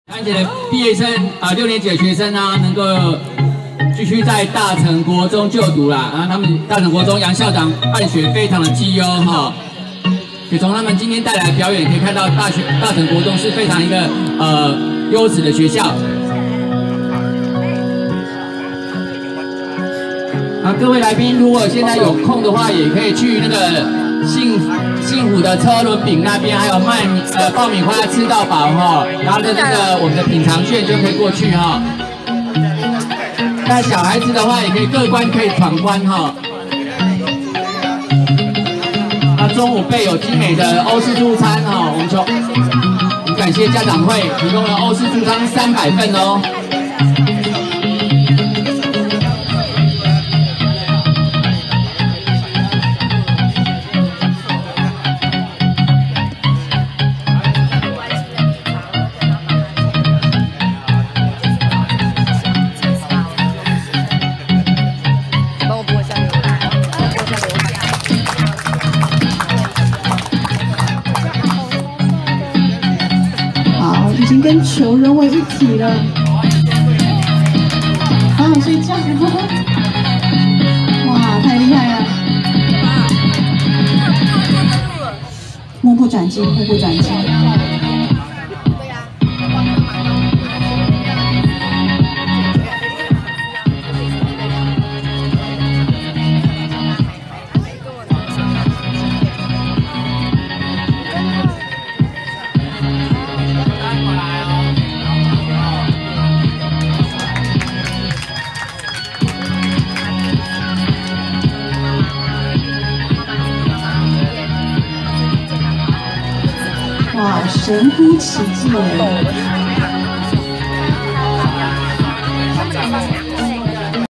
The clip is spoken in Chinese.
安姐的毕业生6年级的学生呢，能够继续在大成国中就读啦。然后他们大成国中杨校长办学非常的绩优哈。所以从他们今天带来的表演可以看到，大成国中是非常一个优质的学校。各位来宾，如果现在有空的话，也可以去那个幸福的车轮饼那边，还有卖爆米花吃到饱哈，然后那个我们的品尝券就可以过去哈。那小孩子的话，也可以各关可以闯关哈。那中午备有精美的欧式助餐哈，我们感谢家长会提供了欧式助餐300份哦。 已经跟球融为一体了，好想睡觉。哇，太厉害了！目不转睛，目不转睛。哇，神乎其技耶！